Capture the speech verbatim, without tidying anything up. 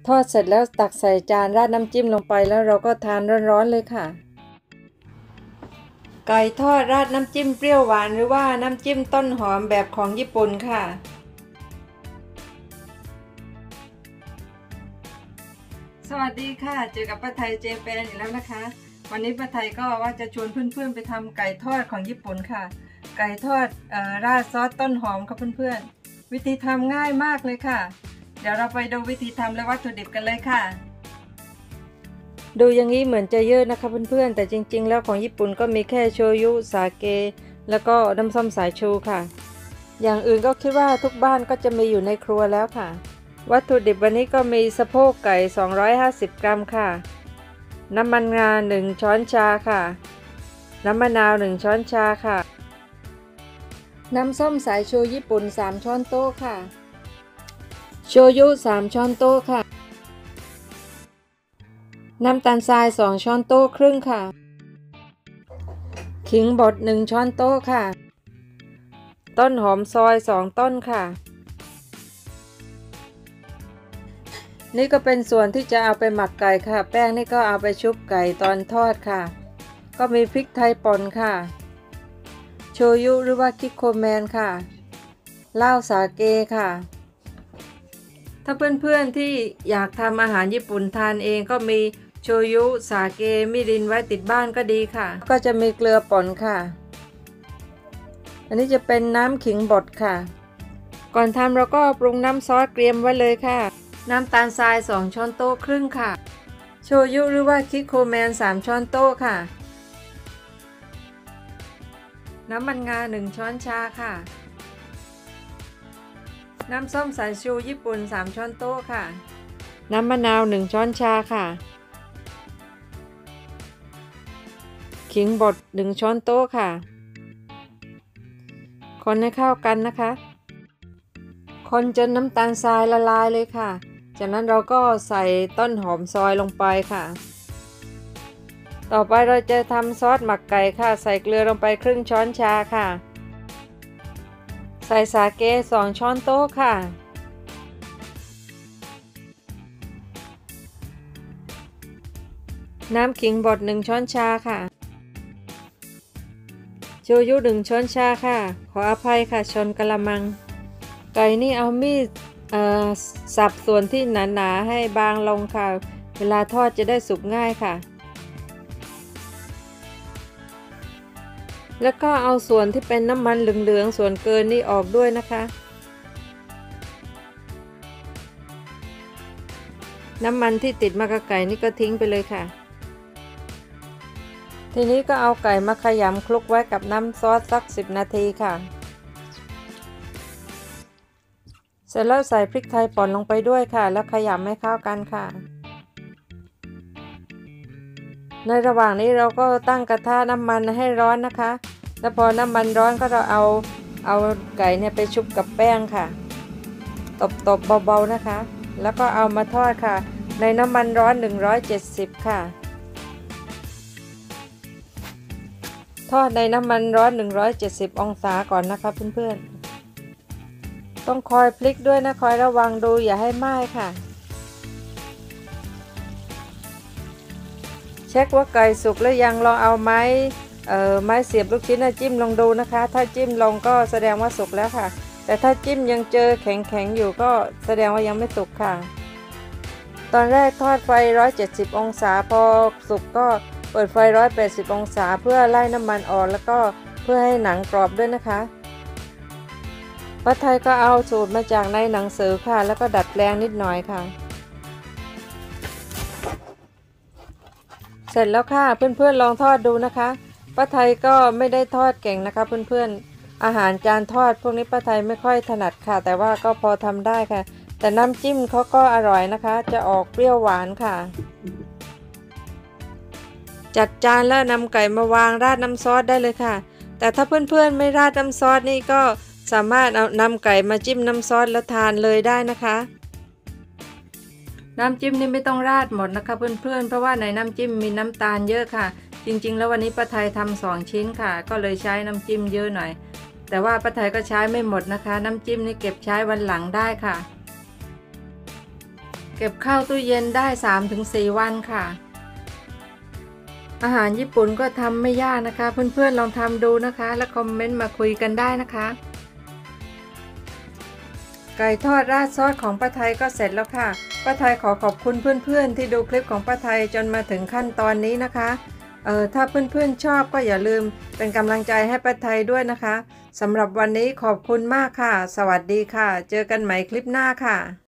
ทอดเสร็จแล้วตักใส่จานราดน้ำจิ้มลงไปแล้วเราก็ทานร้อนๆเลยค่ะไก่ทอดราดน้ำจิ้มเปรี้ยวหวานหรือว่าน้ำจิ้มต้นหอมแบบของญี่ปุ่นค่ะสวัสดีค่ะเจอกับป้าไทยเจแปนอีกแล้วนะคะวันนี้ป้าไทยก็ว่าจะชวนเพื่อนๆไปทำไก่ทอดของญี่ปุ่นค่ะไก่ทอดเอ่อราดซอสต้นหอมค่ะเพื่อนๆวิธีทำง่ายมากเลยค่ะเดี๋ยวเราไปดูวิธีทำและวัตถุดิบกันเลยค่ะดูอย่างนี้เหมือนจะเยอะนะคะเพื่อนๆแต่จริงๆแล้วของญี่ปุ่นก็มีแค่โชยุสาเกแล้วก็น้ำส้มสายชูค่ะอย่างอื่นก็คิดว่าทุกบ้านก็จะมีอยู่ในครัวแล้วค่ะวัตถุดิบวันนี้ก็มีสะโพกไก่สองร้อยห้าสิบกรัมค่ะน้ำมันงาหนึ่งช้อนชาค่ะน้ำมะนาวหนึ่งช้อนชาค่ะน้ำส้มสายชูญี่ปุ่นสามช้อนโต๊ะค่ะโชยุสามช้อนโต๊ะค่ะน้ำตาลทรายสองช้อนโต๊ะครึ่งค่ะขิงบดหนึ่งช้อนโต๊ะค่ะต้นหอมซอยสองต้นค่ะนี่ก็เป็นส่วนที่จะเอาไปหมักไก่ค่ะแป้งนี่ก็เอาไปชุบไก่ตอนทอดค่ะก็มีพริกไทยป่นค่ะโชยุหรือว่าคิโคแมนค่ะเหล้าสาเกค่ะถ้าเพื่อนๆที่อยากทำอาหารญี่ปุ่นทานเองก็มีโชยุสาเกมิรินไว้ติดบ้านก็ดีค่ะก็จะมีเกลือป่นค่ะอันนี้จะเป็นน้ำขิงบดค่ะก่อนทำเราก็ปรุงน้ำซอสเตรียมไว้เลยค่ะน้ำตาลทรายสองช้อนโต๊ะครึ่งค่ะโชยุหรือว่าคิโคแมนสามช้อนโต๊ะค่ะน้ำมันงาหนึ่งช้อนชาค่ะน้ำส้มสายชูญี่ปุ่นสามช้อนโต๊ะค่ะน้ำมะนาวหนึ่งช้อนชาค่ะขิงบดหนึ่งช้อนโต๊ะค่ะคนให้เข้ากันนะคะคนจนน้ำตาลทรายละลายเลยค่ะจากนั้นเราก็ใส่ต้นหอมซอยลงไปค่ะต่อไปเราจะทำซอสหมักไก่ค่ะใส่เกลือลงไปครึ่งช้อนชาค่ะใส่สาเกสองช้อนโต๊ะค่ะน้ำขิงบดหนึ่งช้อนชาค่ะโชยุหนึ่งช้อนชาค่ะขออภัยค่ะชนกะละมังไก่นี่เอามีดเอ่อสับส่วนที่หนาๆให้บางลงค่ะเวลาทอดจะได้สุกง่ายค่ะแล้วก็เอาส่วนที่เป็นน้ำมันเหลืองๆส่วนเกินนี่ออกด้วยนะคะน้ำมันที่ติดมากับไก่นี่ก็ทิ้งไปเลยค่ะทีนี้ก็เอาไก่มาขยำคลุกไว้กับน้ำซอสสักสิบนาทีค่ะเสร็จแล้วใส่พริกไทยป่นลงไปด้วยค่ะแล้วขยำให้เข้ากันค่ะในระหว่างนี้เราก็ตั้งกระทะน้ำมันให้ร้อนนะคะแล้วพอน้ำมันร้อนก็เราเอาเอาไก่เนี่ยไปชุบกับแป้งค่ะตบๆเบาๆนะคะแล้วก็เอามาทอดค่ะในน้ำมันร้อนหนึ่งร้อยเจ็ดสิบค่ะทอดในน้ำมันร้อนหนึ่งร้อยเจ็ดสิบองศาก่อนนะคะเพื่อนๆต้องคอยพลิกด้วยนะคอยระวังดูอย่าให้ไหม้ค่ะเช็คว่าไก่สุกแล้วยังลองเอาไม้เอ่อไม้เสียบลูกชิ้นจิ้มลองดูนะคะถ้าจิ้มลงก็แสดงว่าสุกแล้วค่ะแต่ถ้าจิ้มยังเจอแข็งๆอยู่ก็แสดงว่ายังไม่สุกค่ะตอนแรกทอดไฟหนึ่งร้อยเจ็ดสิบองศาพอสุกก็เปิดไฟหนึ่งร้อยแปดสิบองศาเพื่อไล่น้ำมันออกแล้วก็เพื่อให้หนังกรอบด้วยนะคะป้าไทยก็เอาสูตรมาจากในหนังสือค่ะแล้วก็ดัดแปลงนิดหน่อยค่ะเสร็จแล้วค่ะเพื่อนๆลองทอดดูนะคะป้าไทยก็ไม่ได้ทอดเก่งนะคะเพื่อนๆอาหารจานทอดพวกนี้ป้าไทยไม่ค่อยถนัดค่ะแต่ว่าก็พอทำได้ค่ะแต่น้ำจิ้มเขาก็อร่อยนะคะจะออกเปรี้ยวหวานค่ะจัดจานแล้วนำไก่มาวางราดน้ำซอสได้เลยค่ะแต่ถ้าเพื่อนๆไม่ราดน้ำซอสนี่ก็สามารถเอานำไก่มาจิ้มน้ำซอสแล้วทานเลยได้นะคะน้ำจิ้มนี่ไม่ต้องราดหมดนะคะเพื่อนๆเพราะว่าในน้ำจิ้มมีน้ำตาลเยอะค่ะจริงๆแล้ววันนี้ป้าไทยทำสองชิ้นค่ะก็เลยใช้น้ำจิ้มเยอะหน่อยแต่ว่าป้าไทยก็ใช้ไม่หมดนะคะน้ำจิ้มนี่เก็บใช้วันหลังได้ค่ะเก็บเข้าตู้เย็นได้ สามถึงสี่ วันค่ะอาหารญี่ปุ่นก็ทำไม่ยากนะคะเพื่อนๆลองทำดูนะคะแล้วคอมเมนต์มาคุยกันได้นะคะไก่ทอดราดซอสของป้าไทยก็เสร็จแล้วค่ะป้าไทยขอขอบคุณเพื่อนๆที่ดูคลิปของป้าไทยจนมาถึงขั้นตอนนี้นะคะเออถ้าเพื่อนๆชอบก็อย่าลืมเป็นกำลังใจให้ป้าไทยด้วยนะคะสำหรับวันนี้ขอบคุณมากค่ะสวัสดีค่ะเจอกันใหม่คลิปหน้าค่ะ